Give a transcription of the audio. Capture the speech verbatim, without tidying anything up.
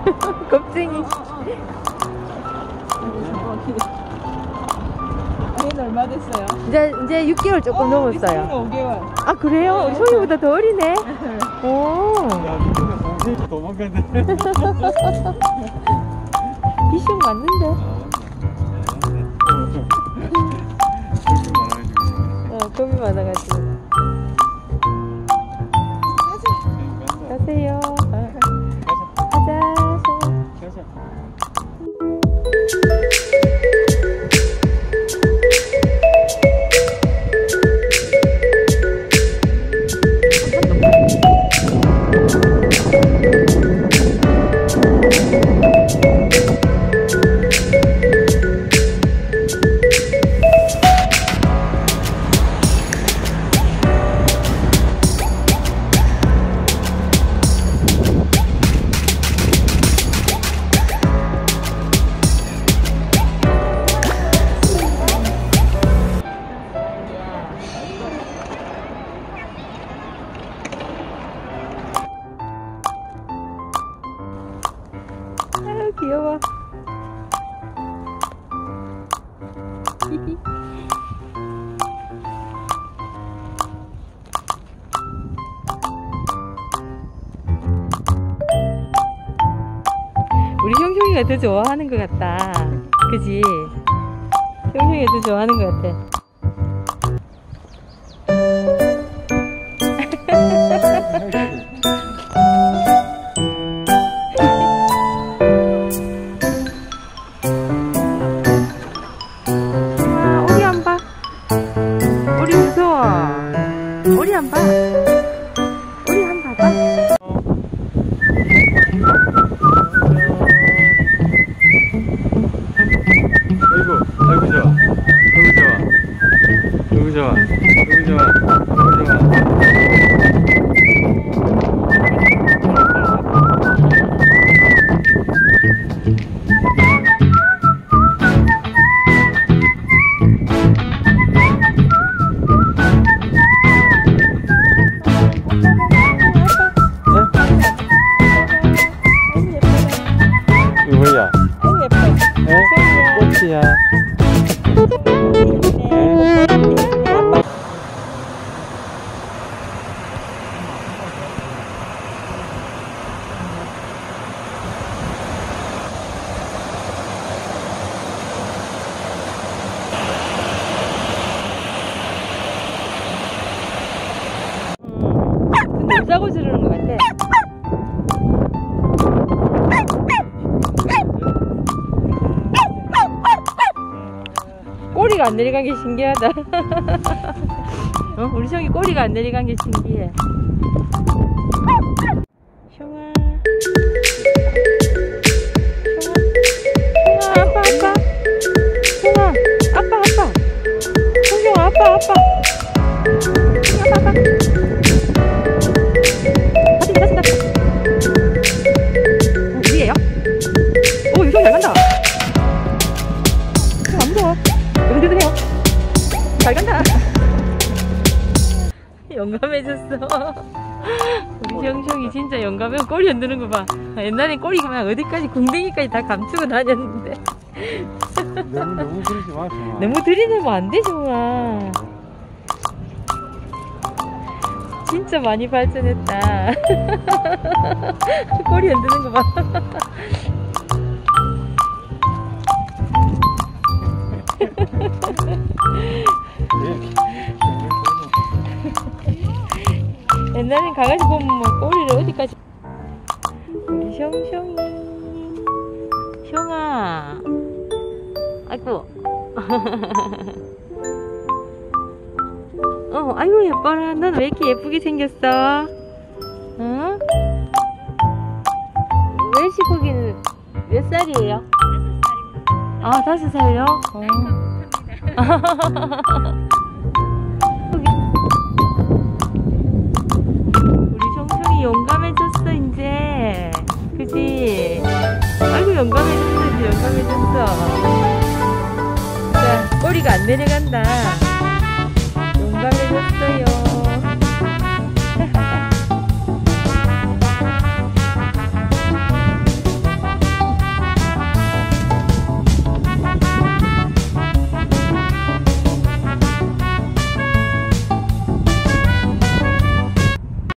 겁쟁이. 아이는 얼마 됐어요? 이제 이제 육 개월 조금 어, 넘었어요. 오 개월. 아 그래요? 우리 소희보다 더 어리네. 오. 야, 이거는 동생이 도망가네. 비숑 맞는데. 어, 겁이 많아가지고. 가세요. 가자. 아유 귀여워. 우리 형형이가 더 좋아하는 것 같다. 그지? 형형이가 더 좋아하는 것 같아. 우리 한 봐. 우리 한 봐봐. 아이고, 아이고 좋아. 아이고 좋아. 아이고 좋아. 아이고 좋아. 아이고 좋아. 뭐야? 아이고 예뻐. 에? 꽃이야. 근데 못 자고 지르는 것 같아. 꼬리가 안 내려간 게 신기하다. 어? 우리 형이 꼬리가 안 내려간 게 신기해. 형아. 형아. 형아, 아빠, 아빠. 형아, 아빠, 아빠. 형아, 아빠, 아빠. 형아, 아빠, 아빠. 다친다, 다친다. 어, 위에요? 오, 유성 잘 간다. 형, 안 무서워. 드드드해요. 잘 간다. 용감해졌어. 우리 형형이 진짜 용감해. 꼬리 흔드는 거 봐. 옛날엔 꼬리가 막 어디까지 궁뎅이까지 다 감추고 다녔는데. 너무 너무 그러지 마, 정아. 너무 들이대면 안 돼, 정아. 진짜 많이 발전했다. 꼬리 흔드는 거 봐. 옛날엔 강아지 보면 뭐 꼬리를 어디까지. 우리 형형이 형아. 아이고. 어 아이고 예뻐라. 넌 왜 이렇게 예쁘게 생겼어? 응? 웰시코기는 몇 살이에요? 아 다섯 살이요? 어. 우리 형형이 용감해졌어 이제. 그치? 아이고 용감해졌어 이제. 용감해졌어. 자 꼬리가 안 내려간다. 용감해졌어요.